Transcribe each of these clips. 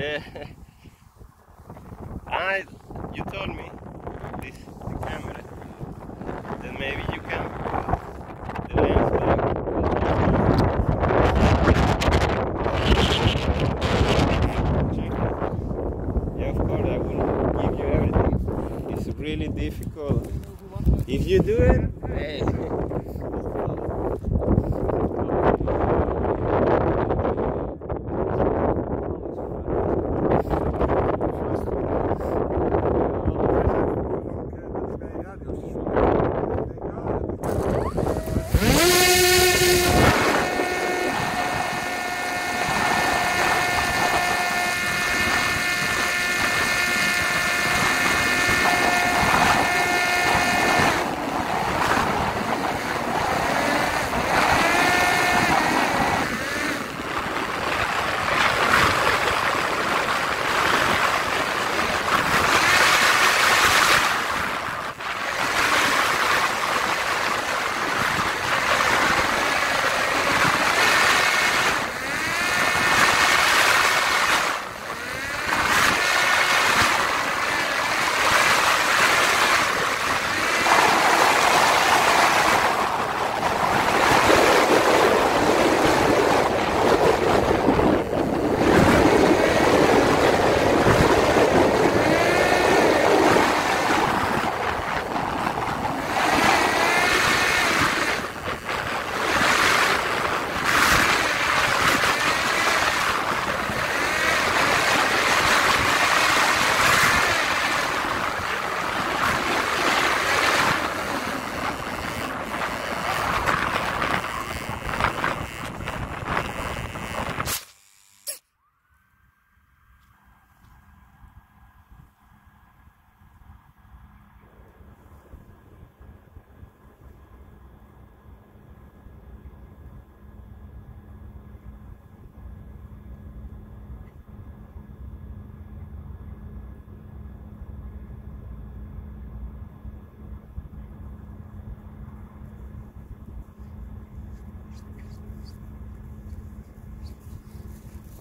You told me this the camera that maybe you can put the lens back. Check it. Yeah, of course I will give you everything. It's really difficult. If you do it, hey.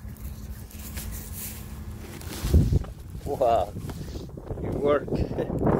Wow, it worked.